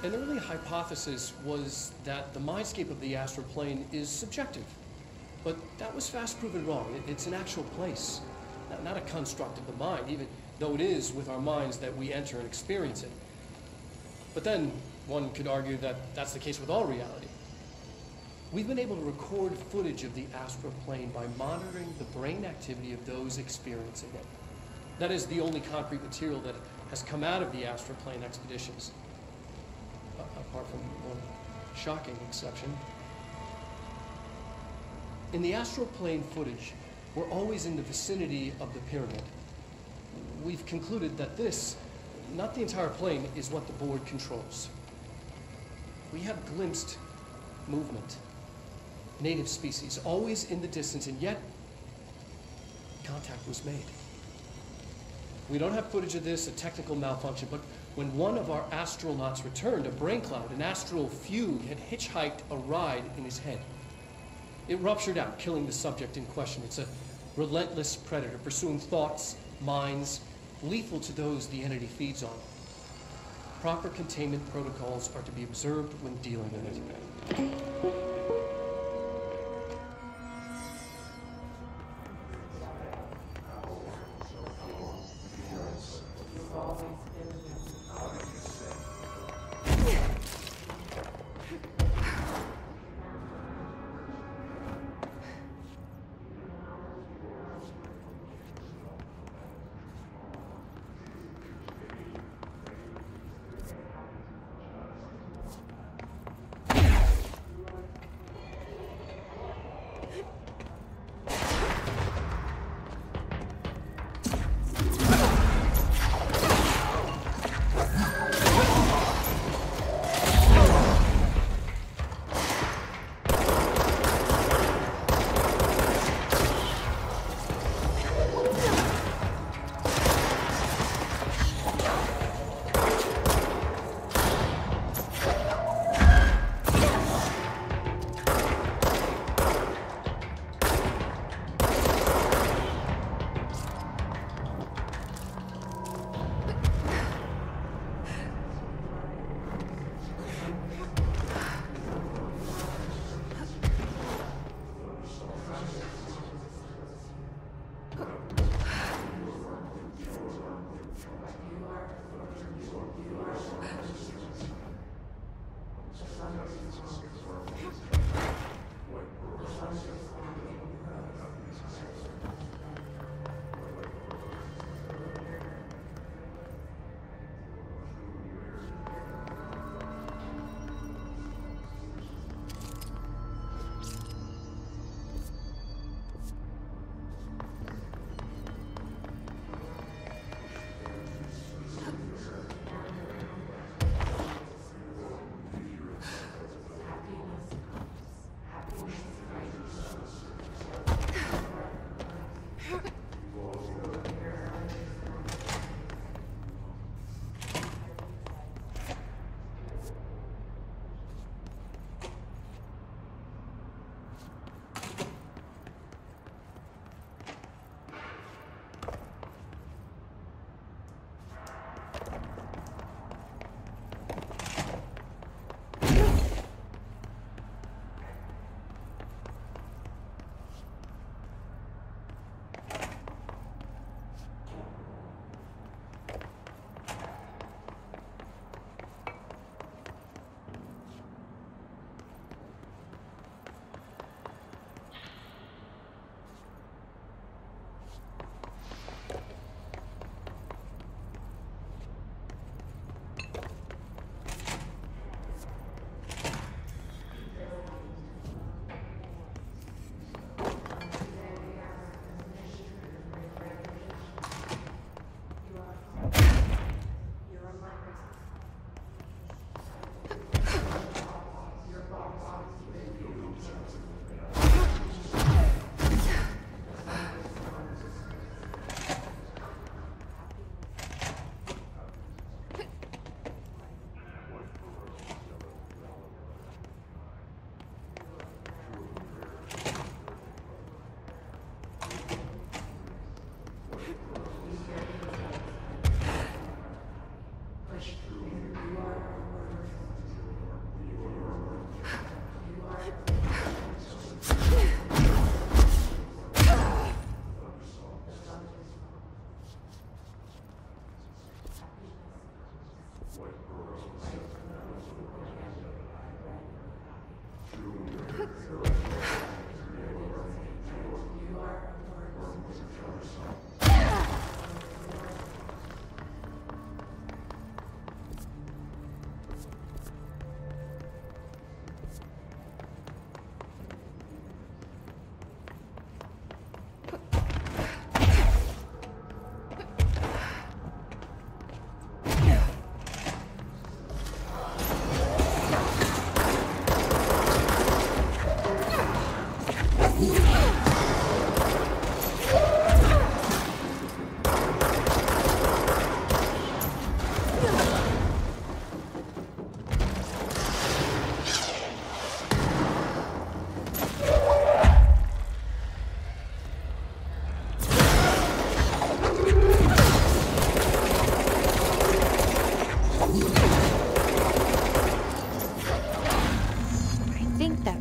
An early hypothesis was that the mindscape of the astral plane is subjective, but that was fast proven wrong. It's an actual place, not a construct of the mind, even though it is with our minds that we enter and experience it. But then one could argue that that's the case with all reality. We've been able to record footage of the astral plane by monitoring the brain activity of those experiencing it. That is the only concrete material that has come out of the astral plane expeditions, apart from one shocking exception. In the astral plane footage, we're always in the vicinity of the pyramid. We've concluded that this, not the entire plane, is what the board controls. We have glimpsed movement, native species, always in the distance, and yet contact was made. We don't have footage of this, a technical malfunction, but when one of our astronauts returned, a brain cloud, an astral fugue, had hitchhiked a ride in his head. It ruptured out, killing the subject in question. It's a relentless predator, pursuing thoughts, minds, lethal to those the entity feeds on. Proper containment protocols are to be observed when dealing with it.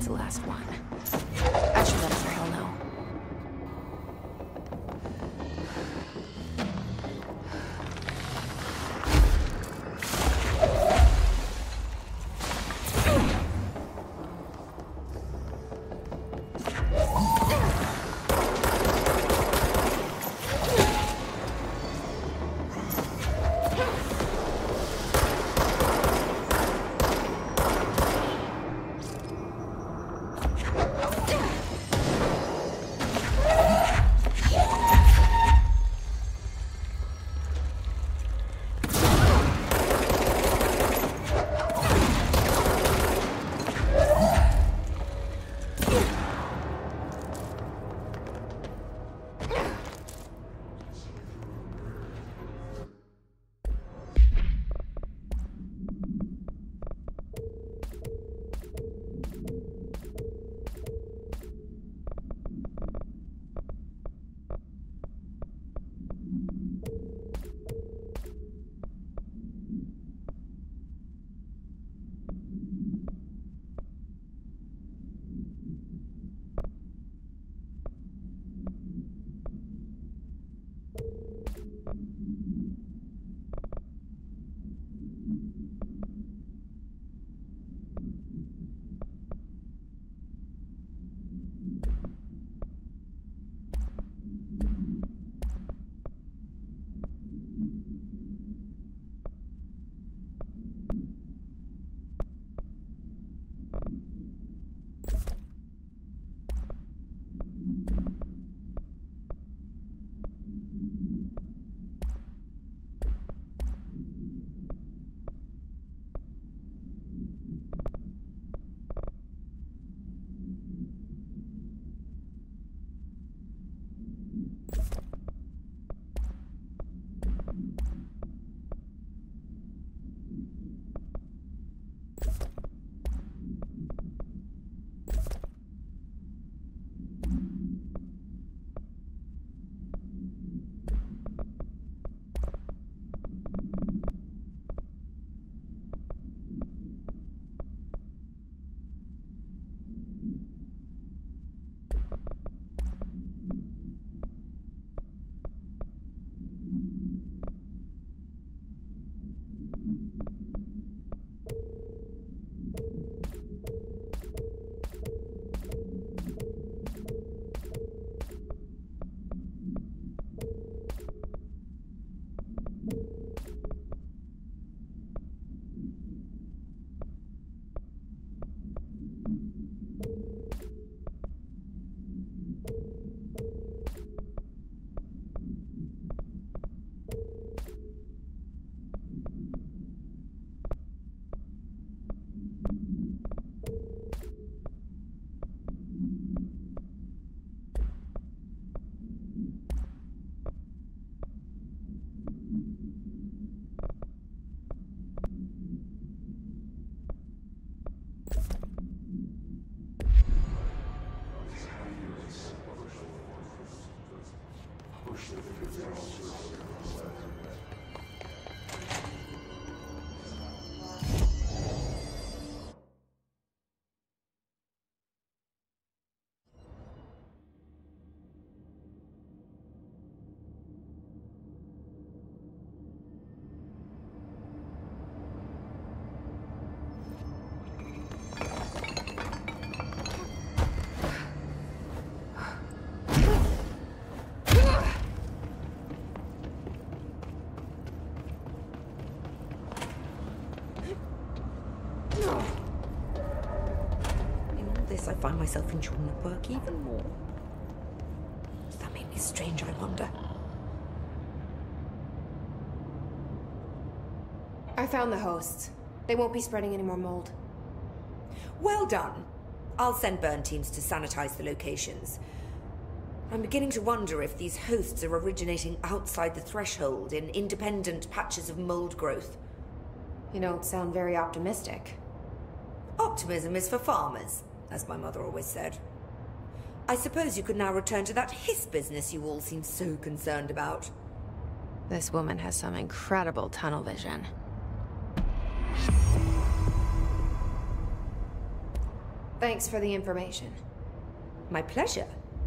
it's the last one. I should let Israel know. I find myself enjoying the work even more. Does that make me strange, I wonder? I found the hosts. They won't be spreading any more mold. Well done. I'll send burn teams to sanitize the locations. I'm beginning to wonder if these hosts are originating outside the threshold in independent patches of mold growth. You don't sound very optimistic. Optimism is for farmers, as my mother always said. I suppose you could now return to that hiss business you all seem so concerned about. This woman has some incredible tunnel vision. Thanks for the information. My pleasure.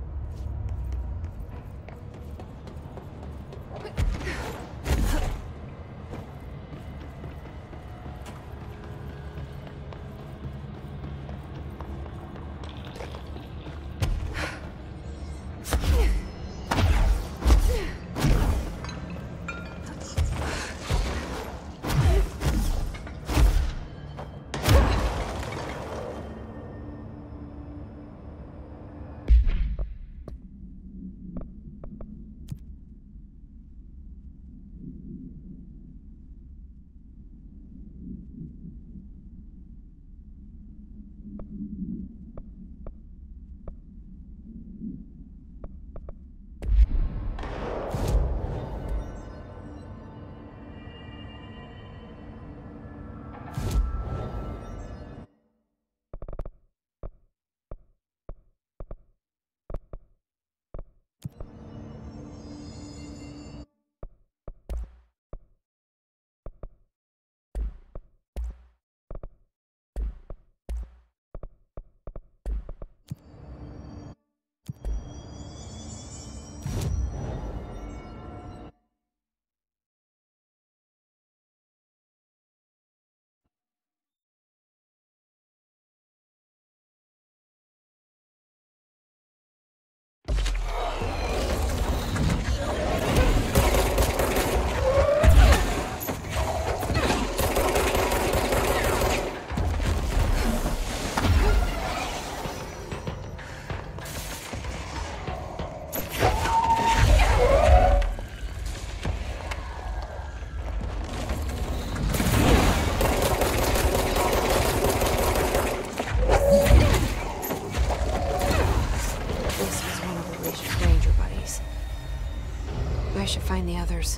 I should find the others.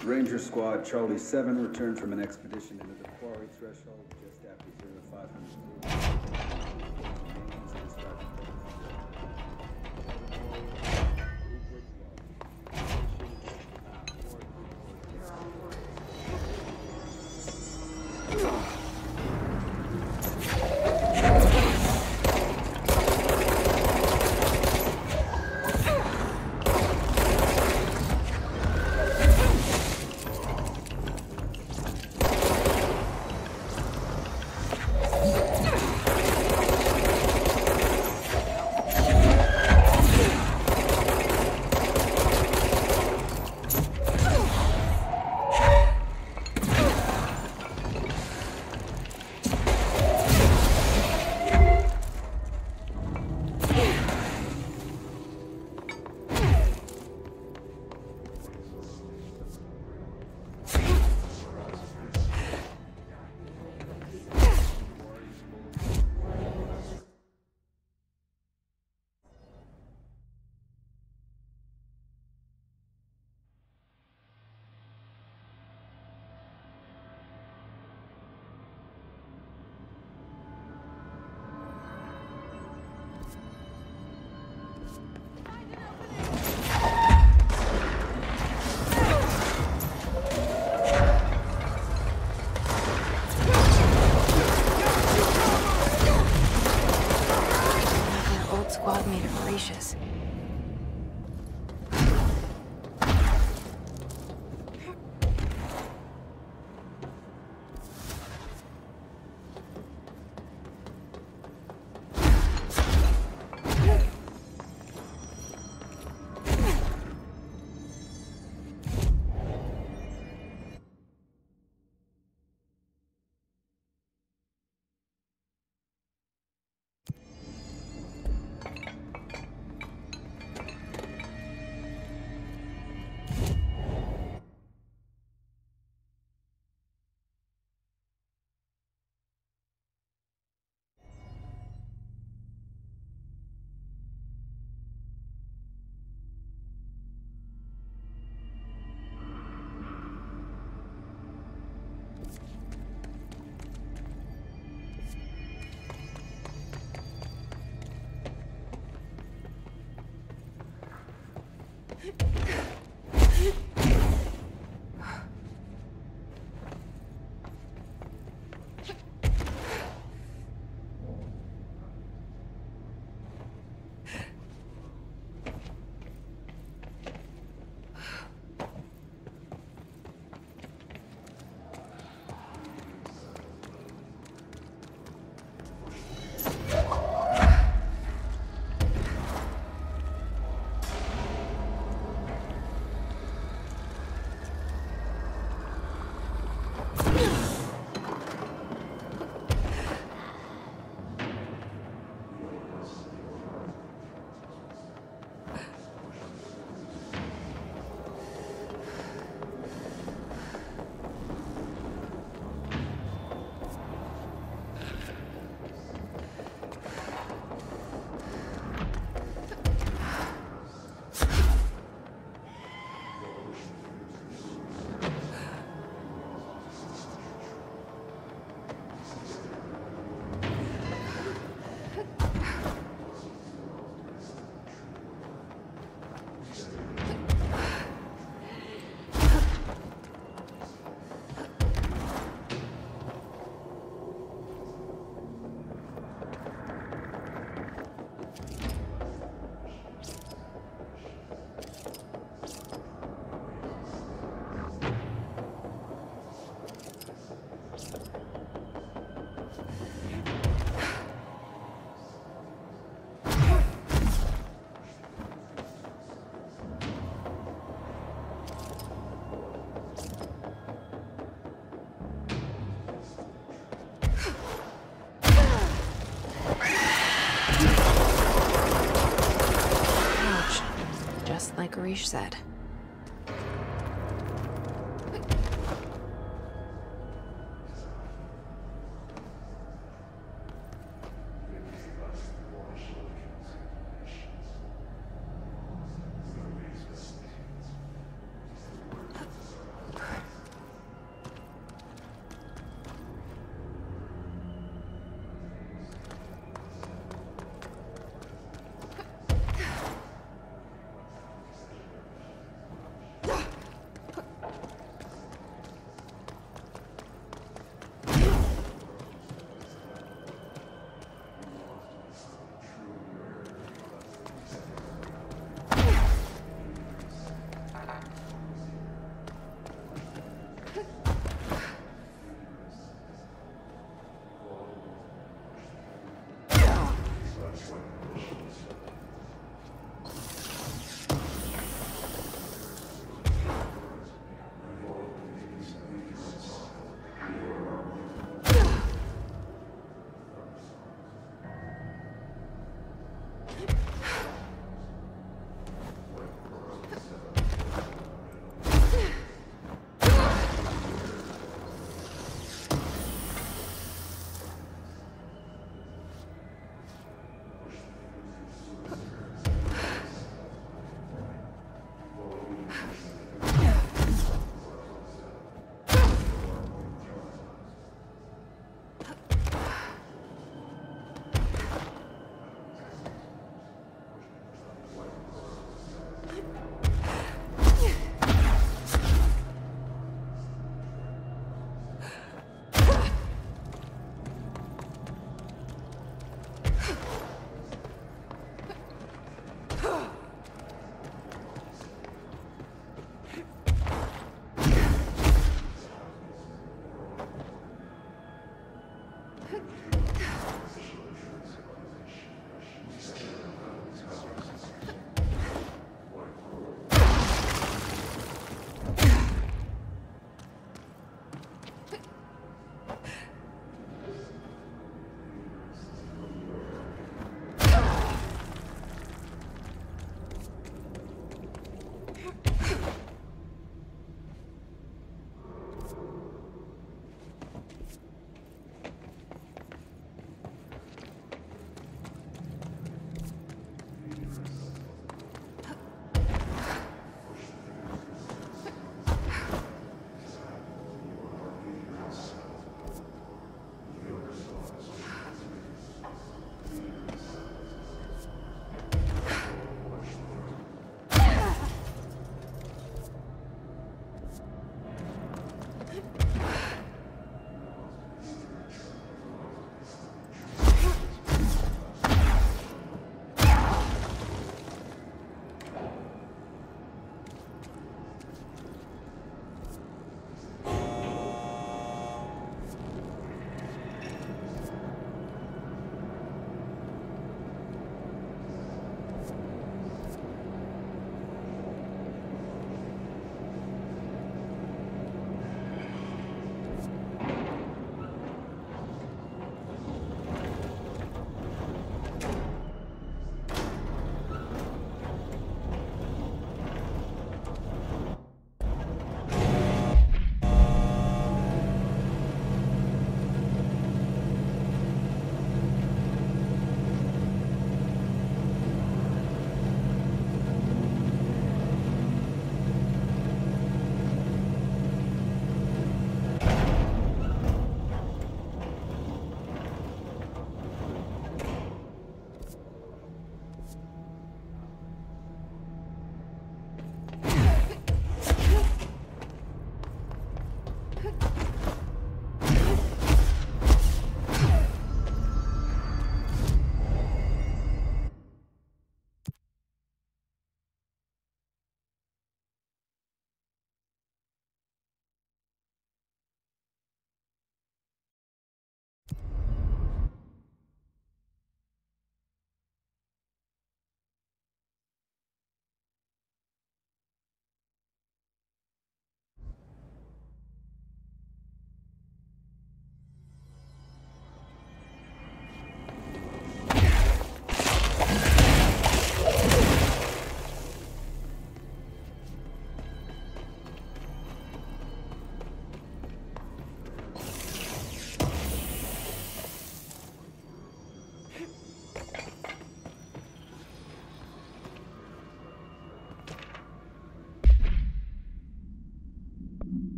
Ranger Squad Charlie 7 returned from an expedition into the quarry threshold just after 0500. like Arish said.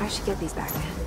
should get these back, man.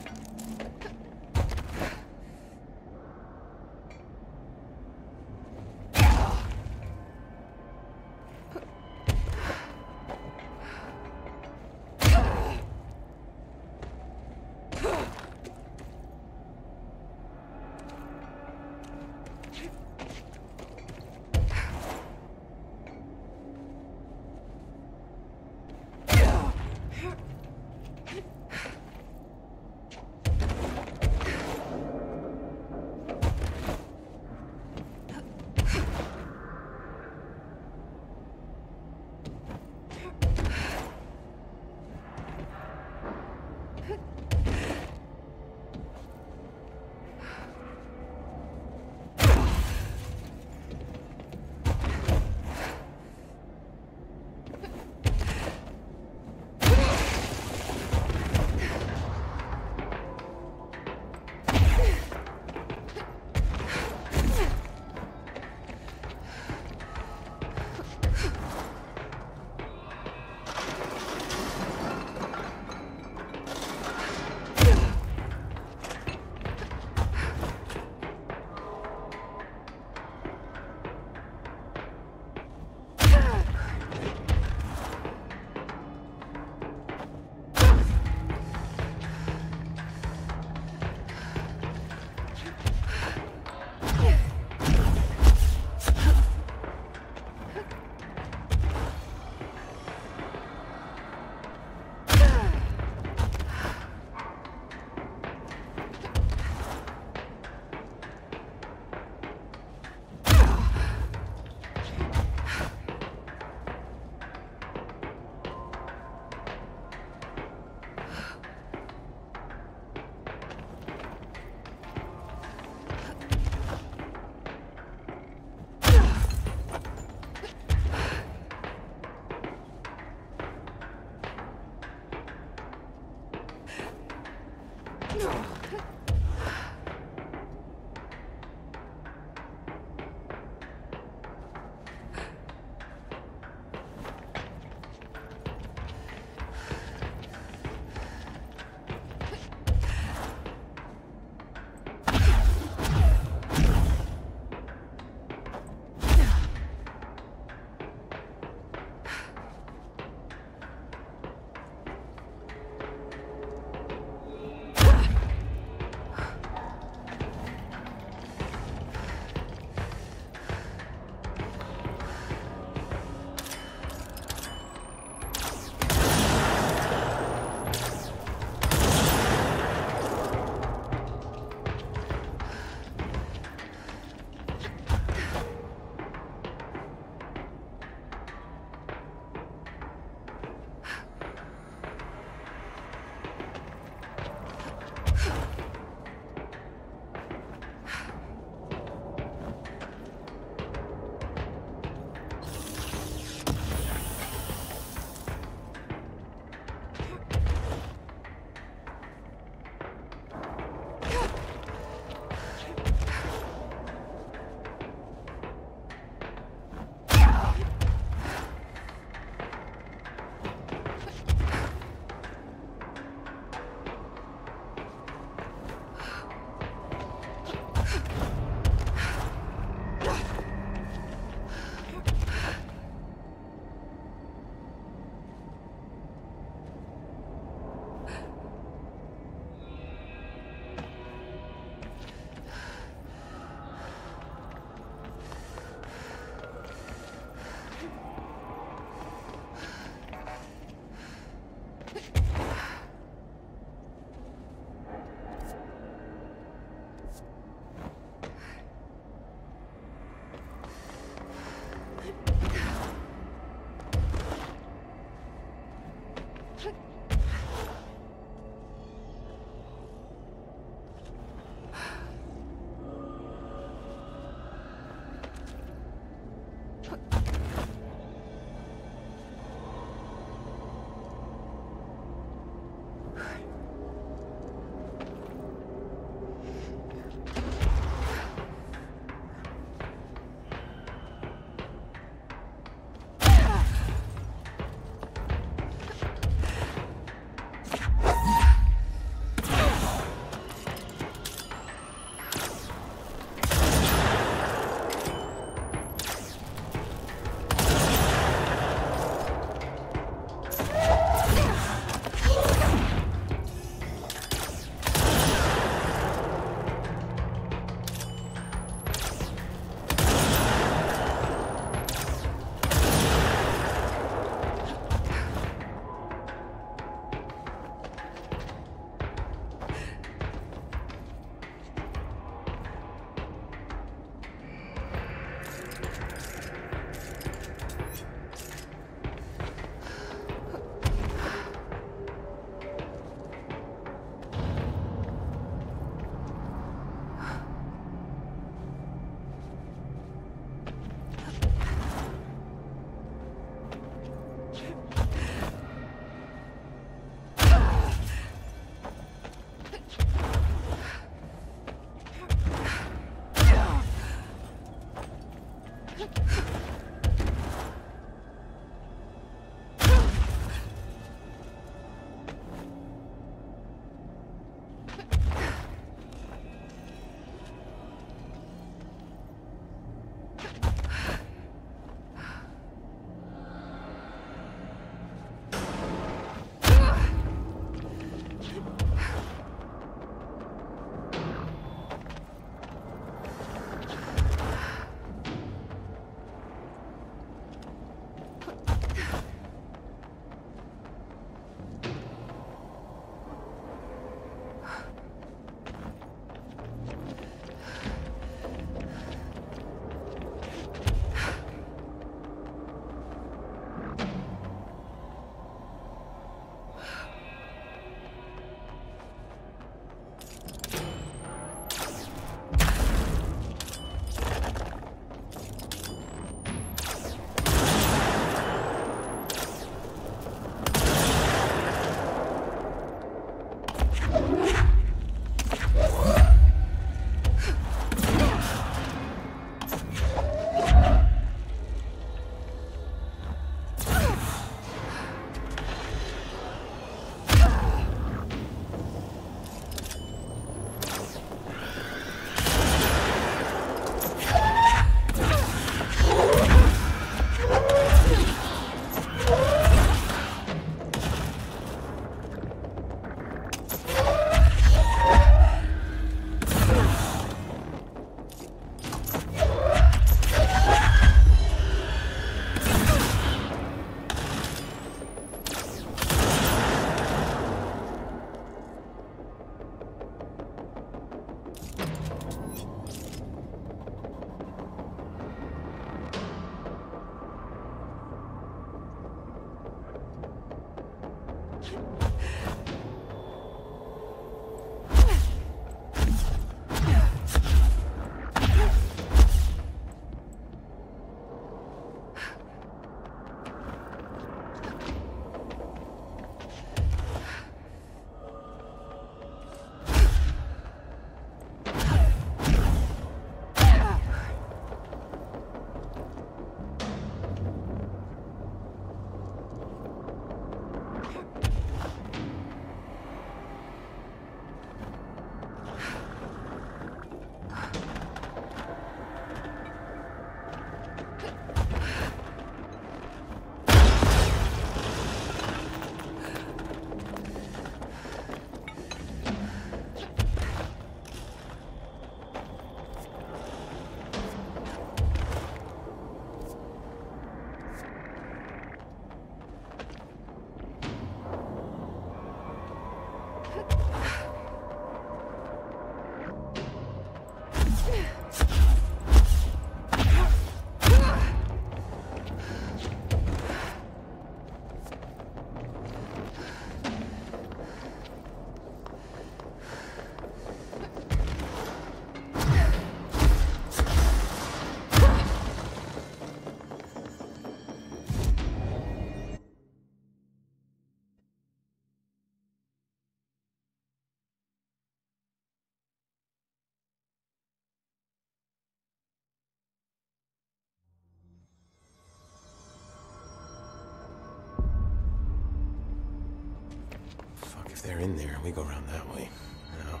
If they're in there, we go around that way. No.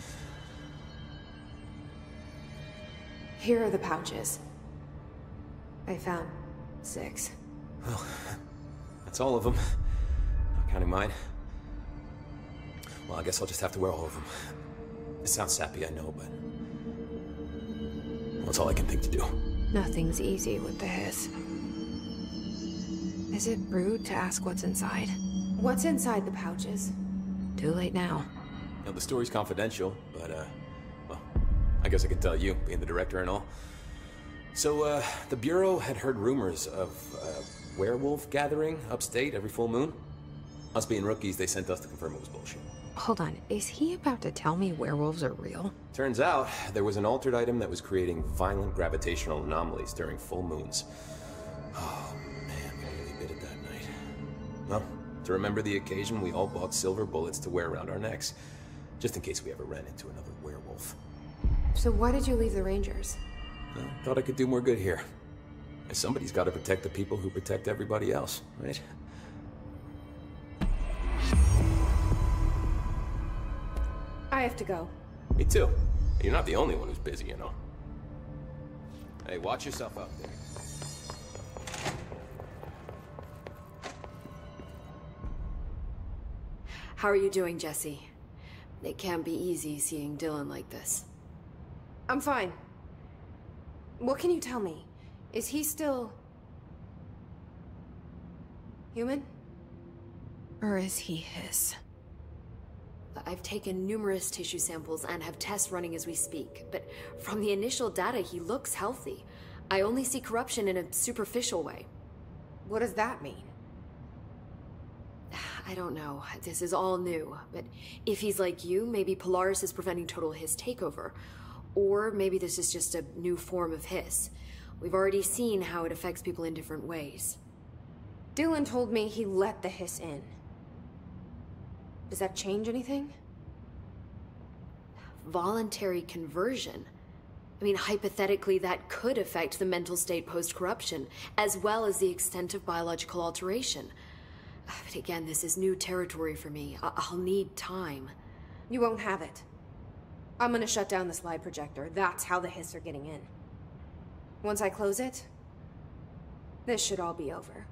Here are the pouches. I found 6. Well, that's all of them. Not counting mine. Well, I guess I'll just have to wear all of them. It sounds sappy, I know, but... well, that's all I can think to do. Nothing's easy with the hiss. Is it rude to ask what's inside? What's inside the pouches? Too late now. You know, the story's confidential, but, well, I guess I could tell you, being the director and all. So, the Bureau had heard rumors of a werewolf gathering upstate every full moon. Us being rookies, they sent us to confirm it was bullshit. Hold on, is he about to tell me werewolves are real? Turns out, there was an altered item that was creating violent gravitational anomalies during full moons. Oh, man, we nearly bit it that night. Well, to remember the occasion, we all bought silver bullets to wear around our necks, just in case we ever ran into another werewolf. So why did you leave the Rangers? Well, thought I could do more good here. And somebody's got to protect the people who protect everybody else, right? I have to go. Me too. You're not the only one who's busy, you know. Hey, watch yourself out there. How are you doing, Jesse? It can't be easy seeing Dylan like this. I'm fine. What can you tell me? Is he still... human? Or is he his? I've taken numerous tissue samples and have tests running as we speak, but from the initial data, he looks healthy. I only see corruption in a superficial way. What does that mean? I don't know. This is all new, but if he's like you, maybe Polaris is preventing total Hiss takeover. Or maybe this is just a new form of Hiss. We've already seen how it affects people in different ways. Dylan told me he let the hiss in. Does that change anything? Voluntary conversion. I mean, hypothetically, that could affect the mental state post-corruption, as well as the extent of biological alteration. But again, this is new territory for me. I'll need time. You won't have it. I'm gonna shut down this live projector. That's how the hiss are getting in. Once I close it, this should all be over.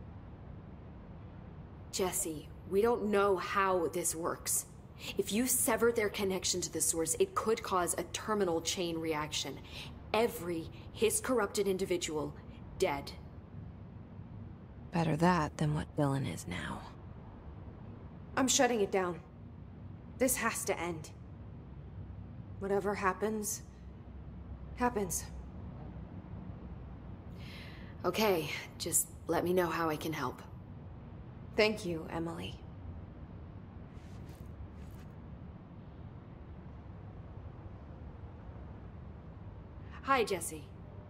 Jesse, we don't know how this works. If you sever their connection to the source, it could cause a terminal chain reaction. Every Hiss-corrupted individual dead. Better that than what Dylan is now. I'm shutting it down. This has to end. Whatever happens, happens. Okay, just let me know how I can help. Thank you, Emily. Hi, Jesse.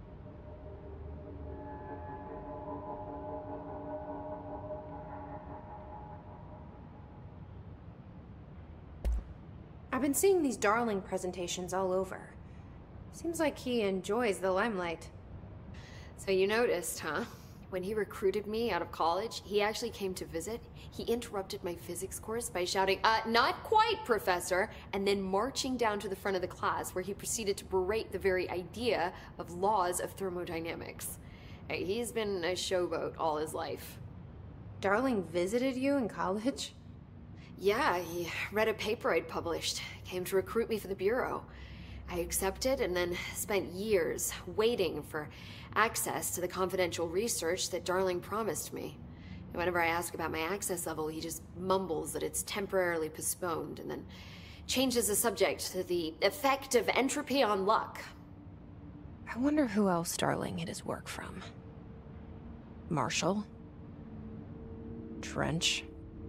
I've been seeing these Darling presentations all over. Seems like he enjoys the limelight. So you noticed, huh? When he recruited me out of college, he actually came to visit. He interrupted my physics course by shouting, not quite, Professor, and then marching down to the front of the class where he proceeded to berate the very idea of laws of thermodynamics. Hey, he's been a showboat all his life. Darling visited you in college? Yeah, he read a paper I'd published, came to recruit me for the Bureau. I accepted and then spent years waiting for access to the confidential research that Darling promised me. And whenever I ask about my access level, he just mumbles that it's temporarily postponed and then changes the subject to the effect of entropy on luck. I wonder who else Darling hid his work from. Marshall? Trench?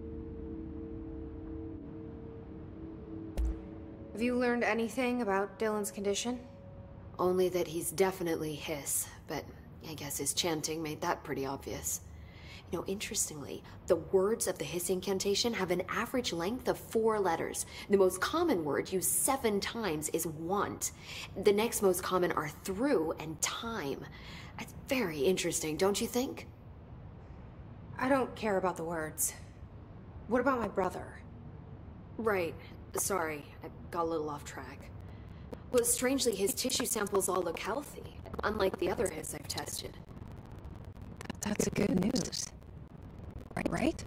Have you learned anything about Dylan's condition? Only that he's definitely Hiss, but I guess his chanting made that pretty obvious. You know, interestingly, the words of the Hiss incantation have an average length of 4 letters. The most common word used 7 times is want. The next most common are through and time. It's very interesting, don't you think? I don't care about the words. What about my brother? Right. Sorry, I got a little off track. Well, strangely, his tissue samples all look healthy, unlike the other hits I've tested. That's good news. Right?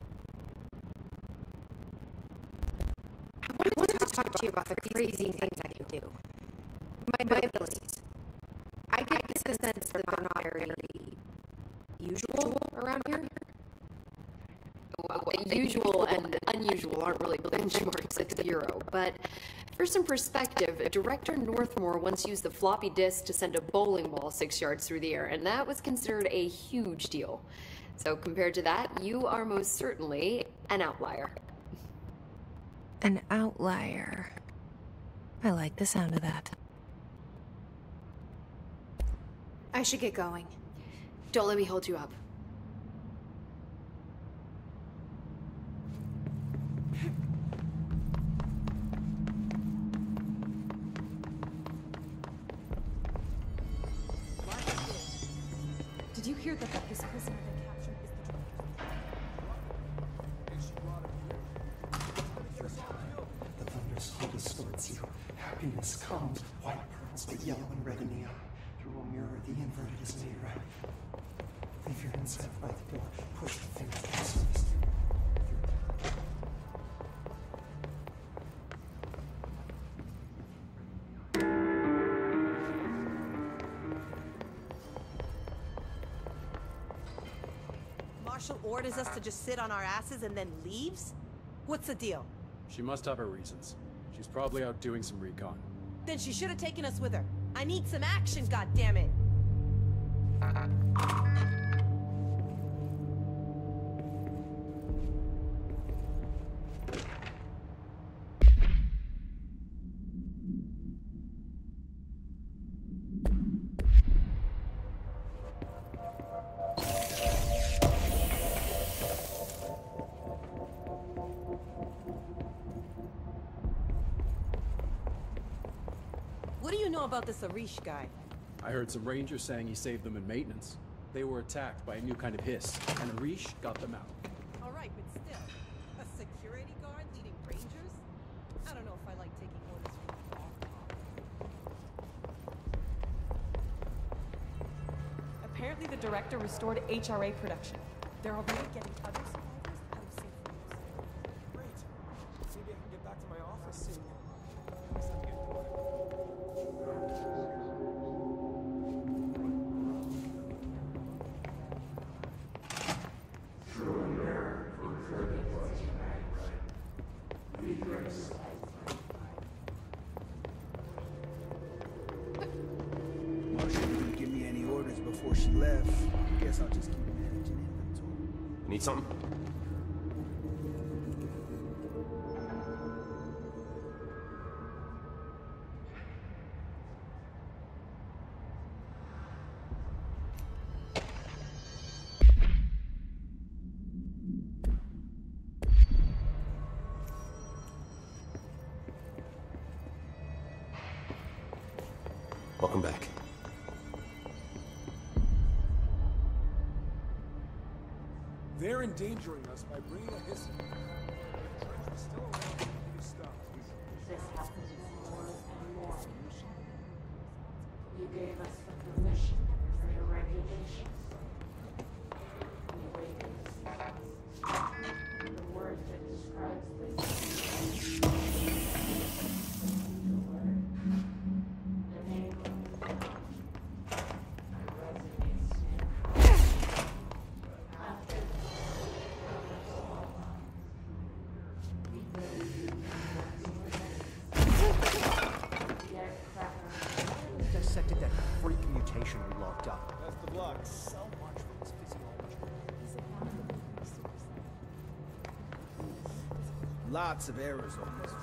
I wanted to talk to you about the crazy things I can do. My abilities. I get the sense that they're not very usual around here. Well, usual and unusual aren't really benchmarks at the Bureau, but for some perspective, Director Northmore once used the floppy disk to send a bowling ball 6 yards through the air, and that was considered a huge deal. So compared to that, you are most certainly an outlier. An outlier. I like the sound of that. I should get going. Don't let me hold you up. Did you hear that this prisoner they captured is the The thunder slowly distorts you. Happiness comes. White pearls, but yellow and red in the eye. Through a mirror, the inverted is made right. Leave your inside by the door. Push the finger to the surface. Marshall orders us to just sit on our asses and then leaves? What's the deal? She must have her reasons. She's probably out doing some recon. Then she should have taken us with her. I need some action, goddammit! What do you know about this Arish guy? I heard some rangers saying he saved them in maintenance. They were attacked by a new kind of hiss, and Arish got them out. Alright, but still. A security guard leading rangers? I don't know if I like taking orders from the dog. Apparently the director restored HRA production. They're already getting other survivors out of safe rooms. Great. Maybe I can get back to my office soon. She didn't give me any orders before she left. Guess I'll just keep managing inventory. Need something? Welcome back. They're endangering us by bringing a hiss. We're still around to be stopped. This happens more and more. You gave us the permission for your regulations. We waited. The word that describes this. The word. The name of the word. It resonates now. After Dissected that freak mutation we locked up. That's the block. So much for its physiology. Lots of errors on this.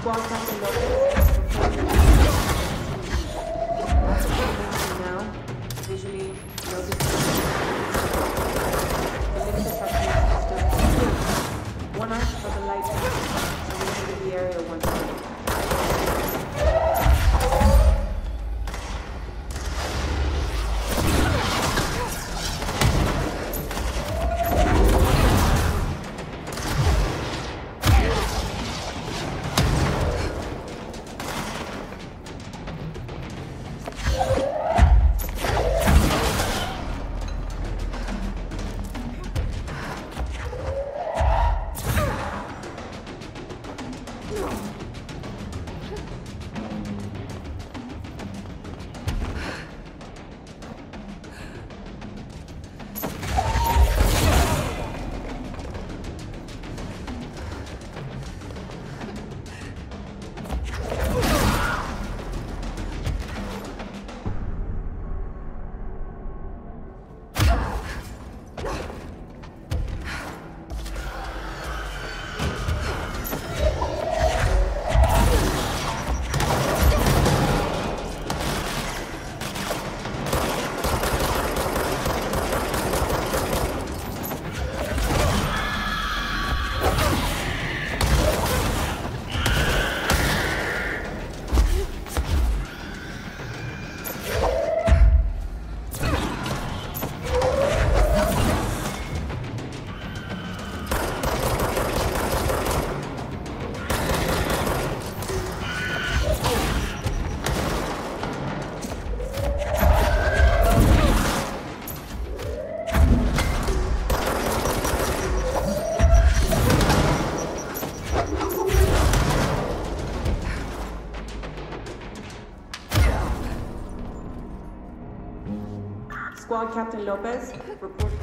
Squad Captain Lopez. That's what I'm mentioning now. Visually, no distinction. The limited proximity system. One arc for the light path, so we enter the area once more. Squad Captain Lopez, report.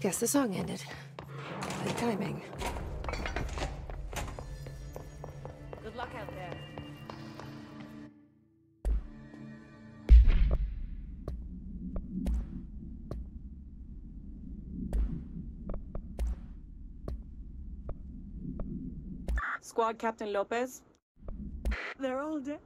Guess the song ended. Good timing. Good luck out there. Squad Captain Lopez. They're all dead.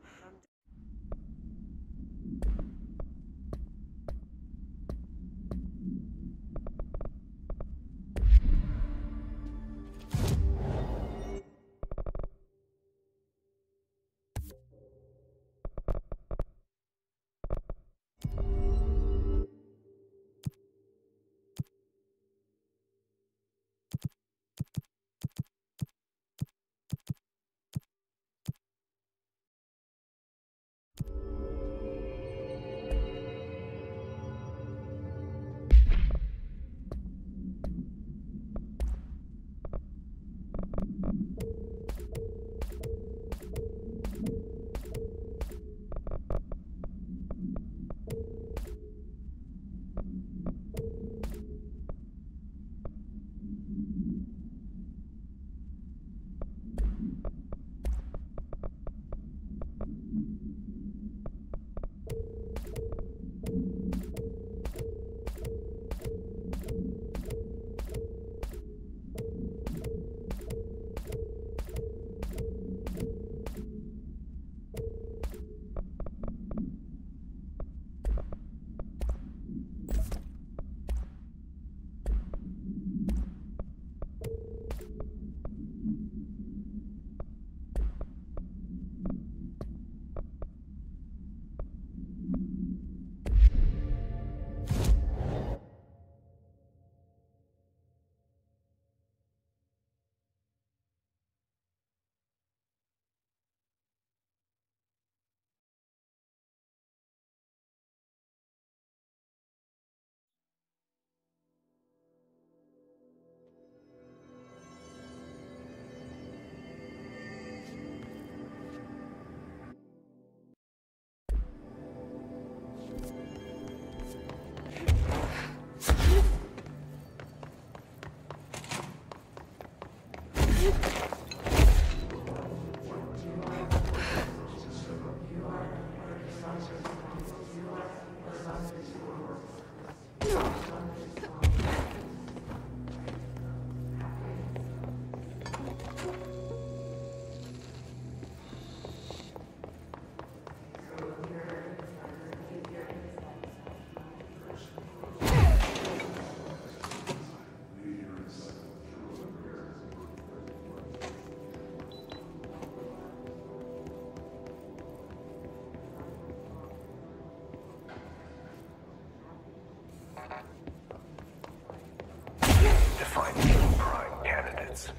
Defining prime candidates.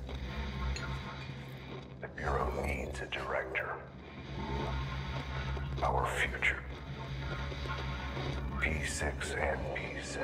The Bureau needs a director. Our future. P6 and P7.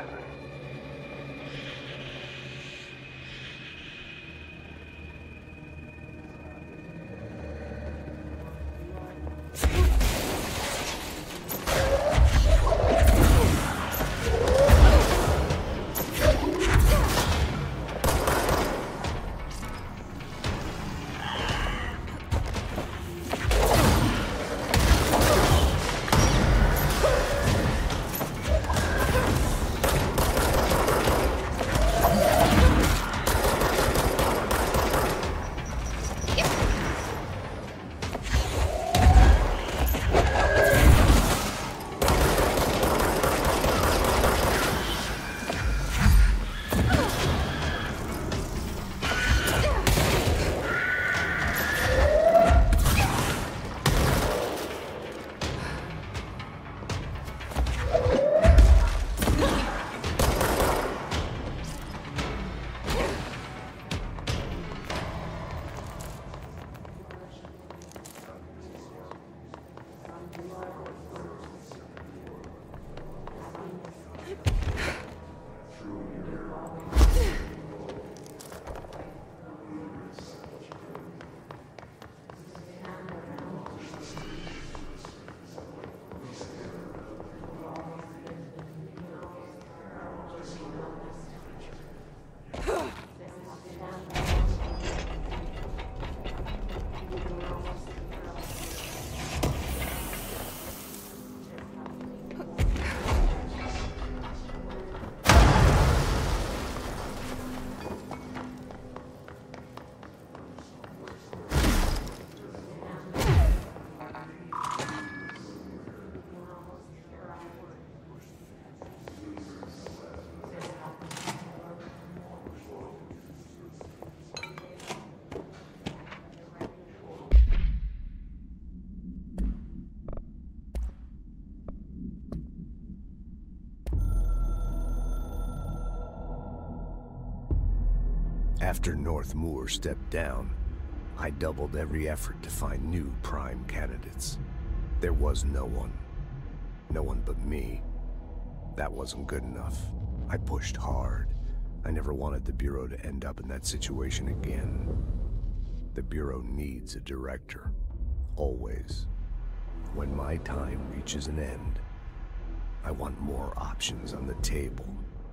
After North Moore stepped down, I doubled every effort to find new prime candidates. There was no one. No one but me. That wasn't good enough. I pushed hard. I never wanted the Bureau to end up in that situation again. The Bureau needs a director. Always. When my time reaches an end, I want more options on the table.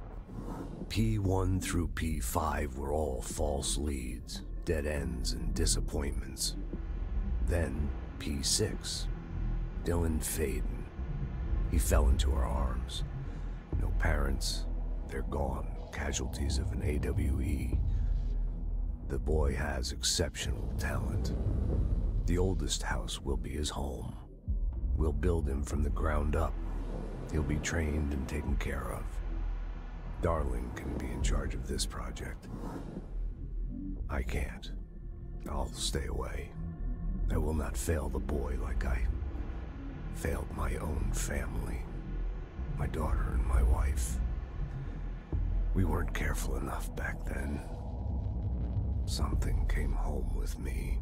P1 through P5 were all false leads, dead ends, and disappointments. Then P6. Dylan Faden. He fell into our arms. No parents. They're gone. Casualties of an AWE. The boy has exceptional talent. The oldest house will be his home. We'll build him from the ground up. He'll be trained and taken care of. Darling can be in charge of this project. I can't. I'll stay away. I will not fail the boy like I failed my own family. My daughter and my wife. We weren't careful enough back then. Something came home with me.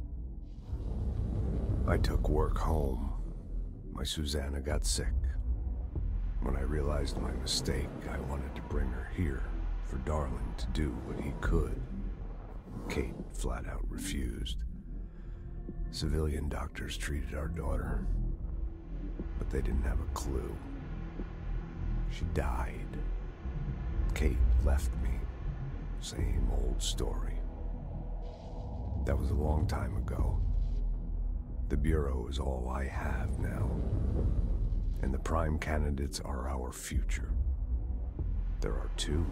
I took work home. My Susanna got sick. When I realized my mistake, I wanted to bring her here for Darling to do what he could. Kate flat out refused. Civilian doctors treated our daughter, but they didn't have a clue. She died. Kate left me. Same old story. That was a long time ago. The Bureau is all I have now. And the prime candidates are our future. There are two,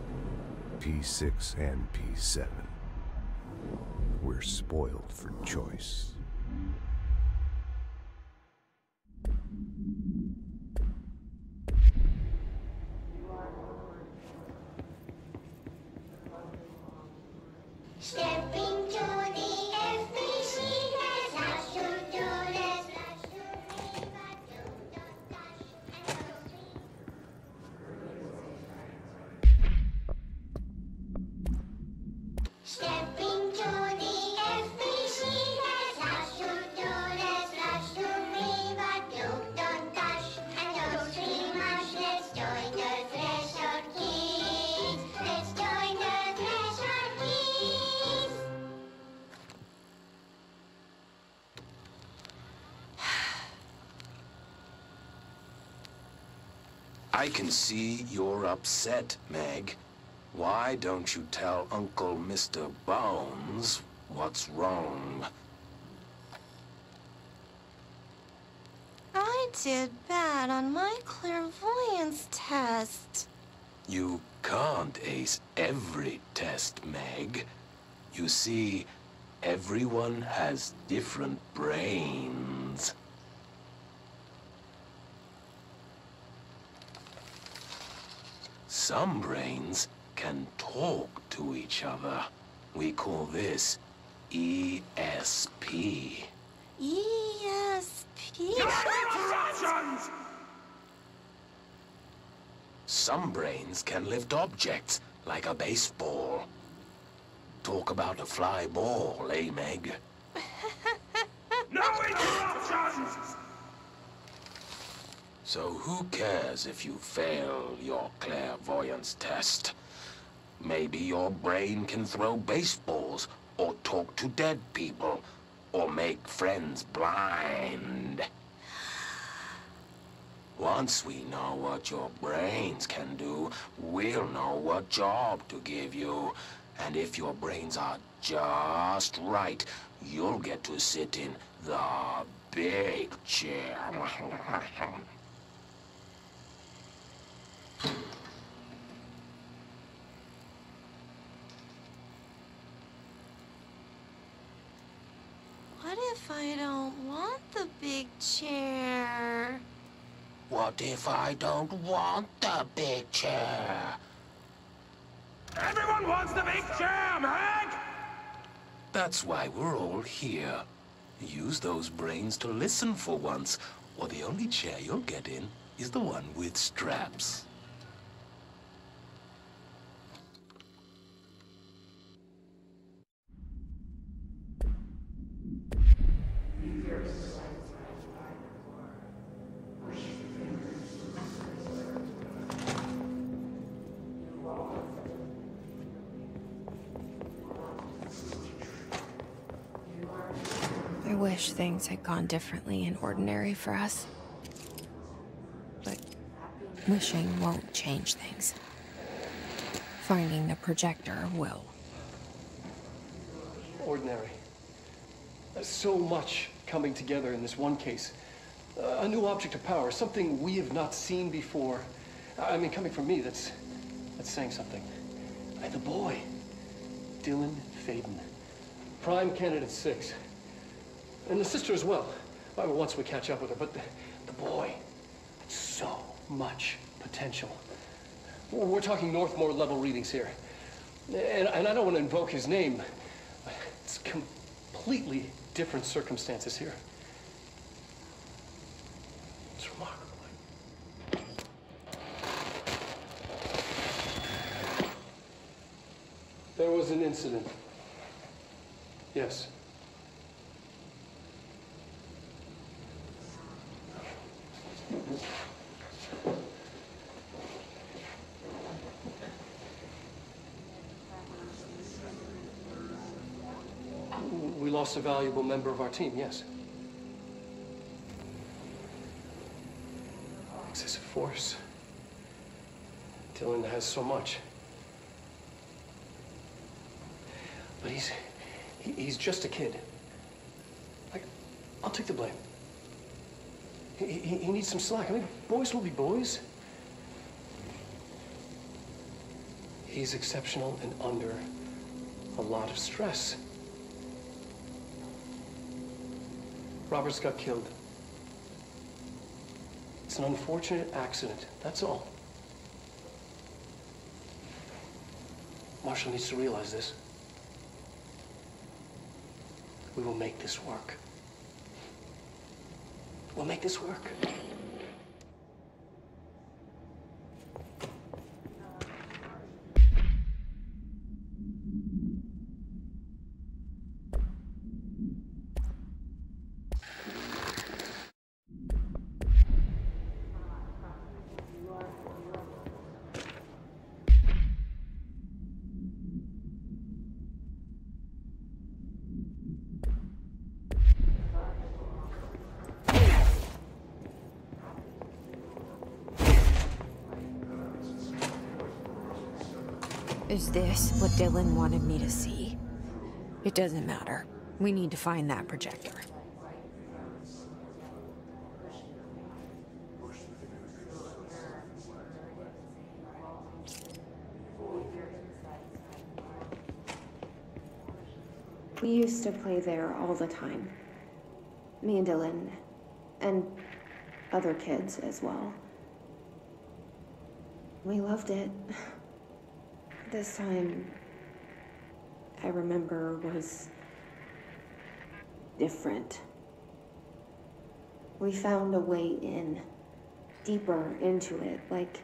P6 and P7. We're spoiled for choice. Step into the FBC, there's lots to do, there's lots to read, but don't dash and don't dream. Step into the FBC, there's lots to do, there's lots to read, but don't dash and don't dream much. Let's join the threshold kids. Let's join the threshold kids. I can see you're upset, Meg. Why don't you tell Uncle Mr. Bones what's wrong? I did bad on my clairvoyance test. You can't ace every test, Meg. You see, everyone has different brains. Some brains can talk to each other. We call this ESP. ESP? Some brains can lift objects, like a baseball. Talk about a fly ball, eh, Meg? No interruptions! So who cares if you fail your clairvoyance test? Maybe your brain can throw baseballs, or talk to dead people, or make friends blind. Once we know what your brains can do, we'll know what job to give you. And if your brains are just right, you'll get to sit in the big chair. What if I don't want the big chair? What if I don't want the big chair? Everyone wants the big chair, Meg! That's why we're all here. Use those brains to listen for once, or the only chair you'll get in is the one with straps. wish things had gone differently in Ordinary for us. But wishing won't change things. Finding the projector will. Ordinary. There's so much coming together in this one case. A new object of power, something we have not seen before. I mean, coming from me, that's saying something. The boy, Dylan Faden. Prime candidate 6. And the sister as well. Well, once we catch up with her, but the boy, so much potential. We're talking Northmore level readings here. And I don't want to invoke his name. It's completely different circumstances here. It's remarkable. There was an incident. Yes. We lost a valuable member of our team, yes. Excessive force. Dylan has so much. But he's just a kid. Like, I'll take the blame. He needs some slack. I mean, boys will be boys. He's exceptional and under a lot of stress. Roberts got killed. It's an unfortunate accident, that's all. Marshall needs to realize this. We will make this work. We'll make this work. Is this what Dylan wanted me to see? It doesn't matter. We need to find that projector. We used to play there all the time. Me and Dylan, and other kids as well. We loved it. This time, I remember, was different. We found a way in, deeper into it, like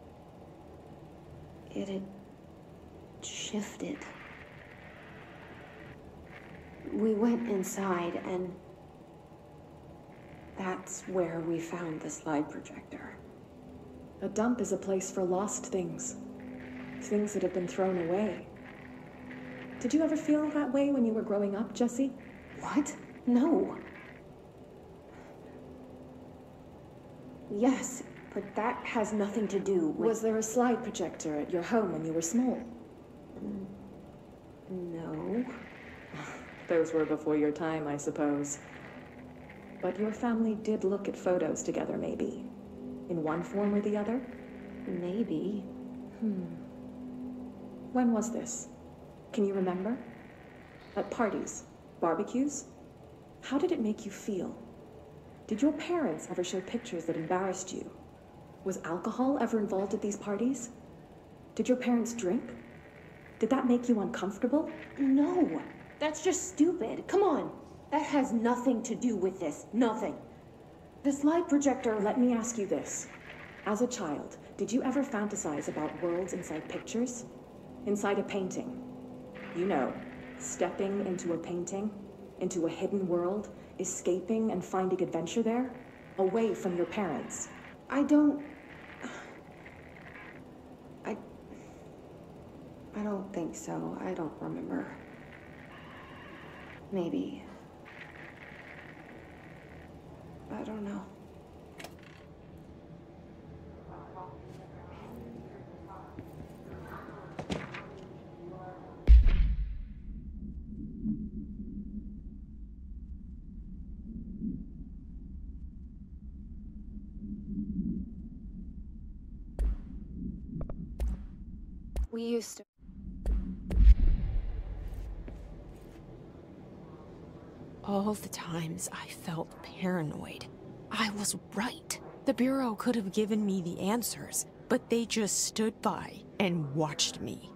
it had shifted. We went inside, and that's where we found the slide projector. A dump is a place for lost things. Things that have been thrown away. Did you ever feel that way when you were growing up, Jesse? What? No. Yes, but that has nothing to do with... Was there a slide projector at your home when you were small? No. Those were before your time, I suppose. But your family did look at photos together, maybe? In one form or the other? Maybe. When was this? Can you remember? At parties? Barbecues? How did it make you feel? Did your parents ever show pictures that embarrassed you? Was alcohol ever involved at these parties? Did your parents drink? Did that make you uncomfortable? No, that's just stupid. Come on. That has nothing to do with this. Nothing. The slide projector, let me ask you this. As a child, did you ever fantasize about worlds inside pictures? Inside a painting? You know, stepping into a painting, into a hidden world, escaping and finding adventure there, away from your parents. I don't think so. I don't remember. Maybe. I don't know. We used to. All the times I felt paranoid, I was right. The Bureau could have given me the answers, but they just stood by and watched me.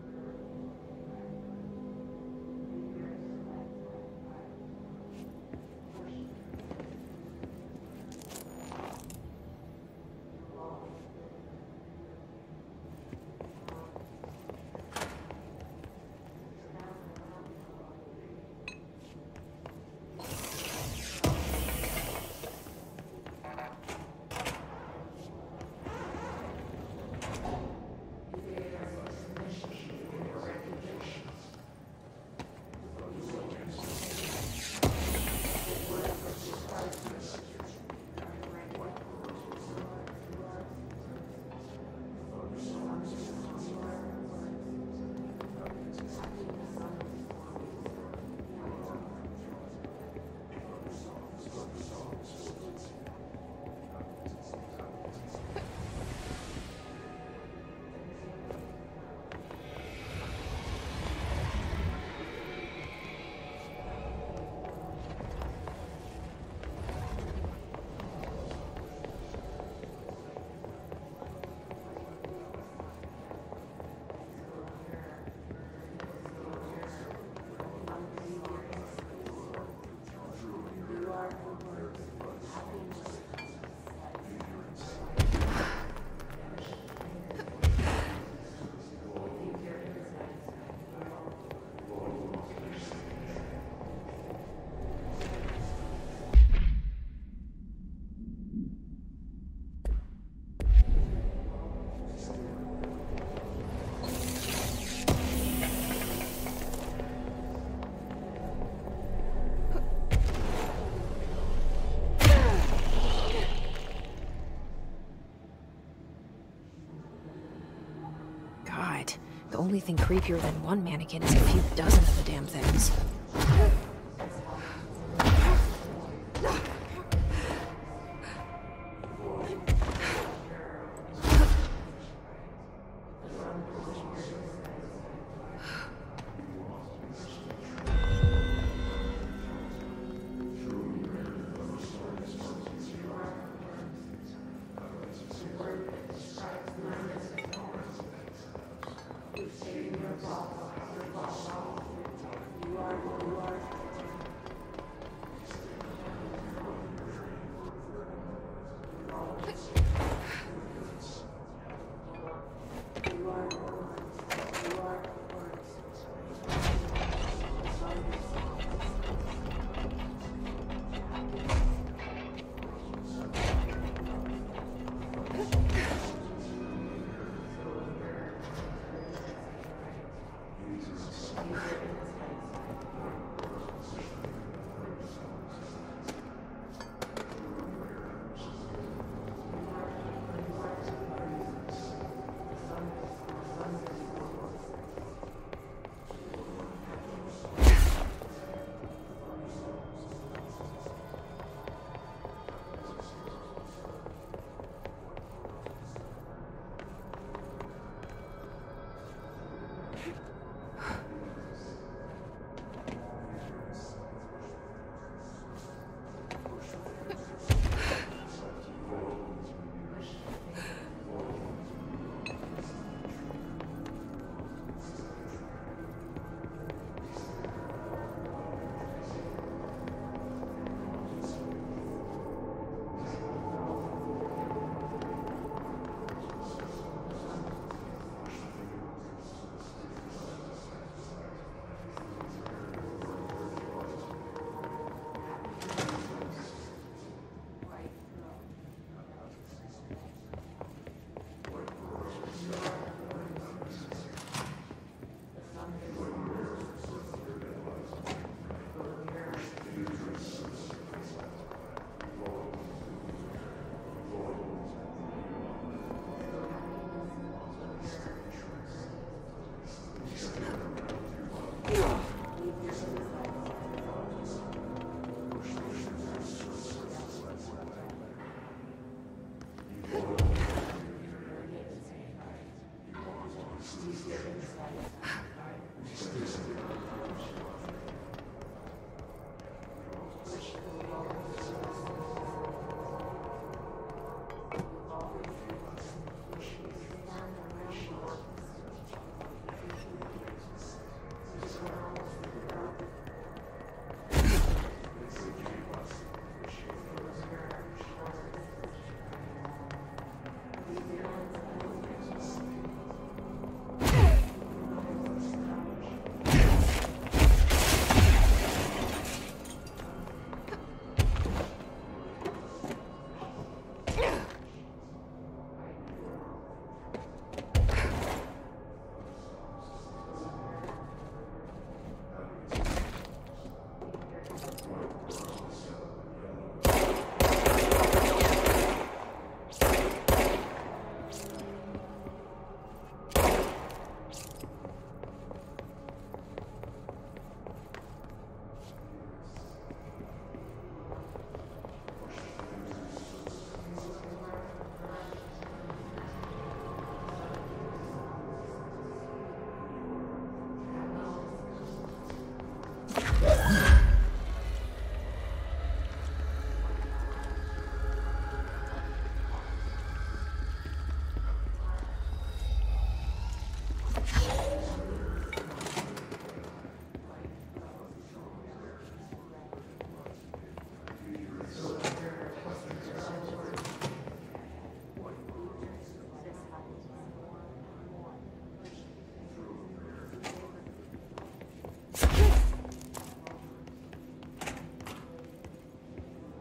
The only thing creepier than one mannequin is a few dozen of the damn things. You are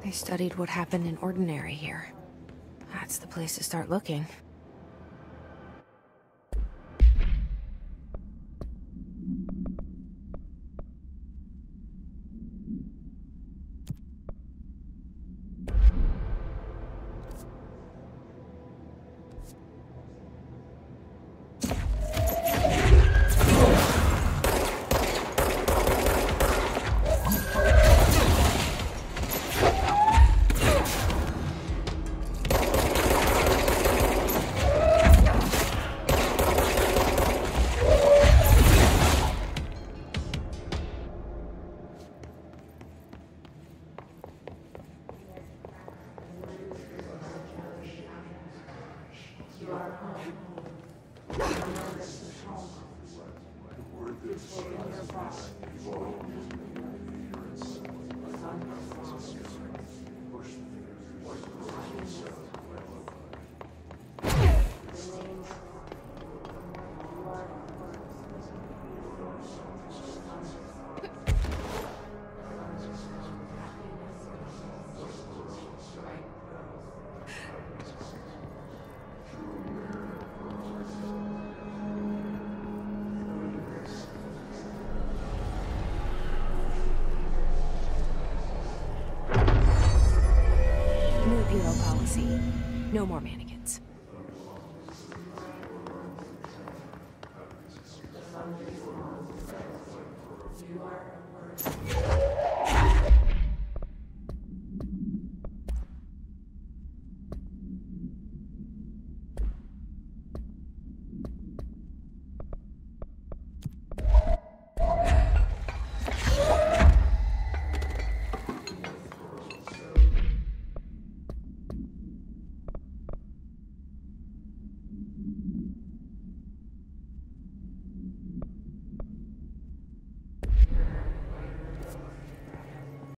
They studied what happened in Ordinary here. That's the place to start looking. No more mannequins.